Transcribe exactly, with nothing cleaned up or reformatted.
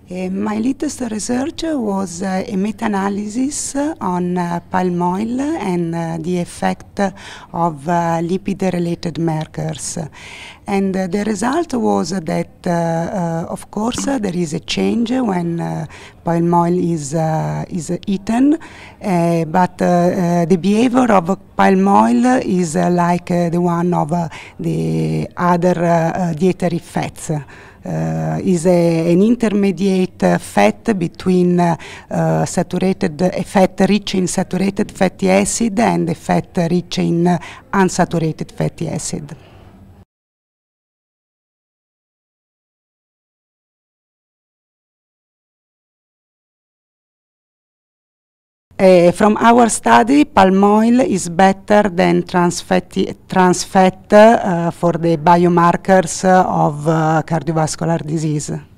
Uh, my latest research was uh, a meta-analysis on uh, palm oil and uh, the effect of uh, lipid-related markers. And uh, the result was that, uh, uh, of course, uh, there is a change when uh, palm oil is, uh, is eaten, uh, but uh, uh, the behavior of palm oil is uh, like uh, the one of uh, the other uh, dietary fats. Uh, is a, an intermediate uh, fat between uh, uh, saturated a fat rich in saturated fatty acid and a fat rich in uh, unsaturated fatty acid. Uh, from our study, palm oil is better than trans, fatty, trans fat uh, for the biomarkers of uh, cardiovascular disease.